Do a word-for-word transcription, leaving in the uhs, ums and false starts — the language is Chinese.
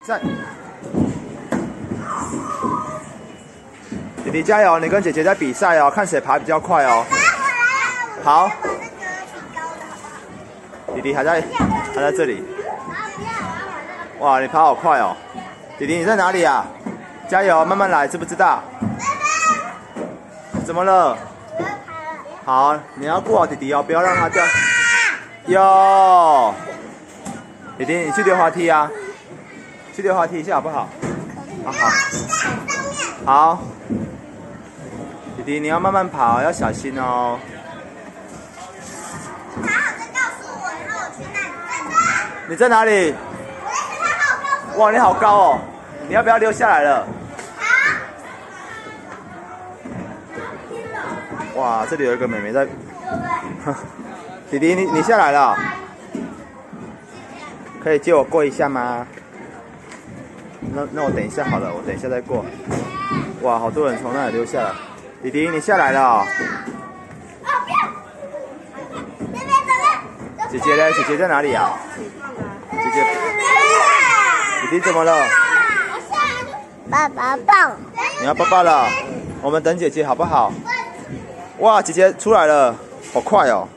站，弟弟加油！你跟姐姐在比赛哦，看谁爬比较快哦。好。弟弟还在，还在这里。哇，你爬好快哦！弟弟你在哪里啊？加油，慢慢来，知不知道？怎么了？好，你要顾好弟弟哦，不要让他掉。哟，弟弟，你去溜滑梯啊！去溜滑梯一下好不好？好好。好。弟弟，你要慢慢跑，要小心哦。爬好再告诉我，然后我去那里。你在哪里？我在学校，好告诉我。哇，你好高哦！你要不要溜下来了？好。哇，这里有一个妹妹在。弟弟，你你下来了，可以借我过一下吗？那那我等一下好了，我等一下再过。哇，好多人从那里溜下来。弟弟，你下来了、哦。姐姐呢？姐姐在哪里啊？姐姐，弟弟怎么了？ 爸爸抱。 你要抱抱了，我们等姐姐好不好？哇，姐姐出来了，好快哦！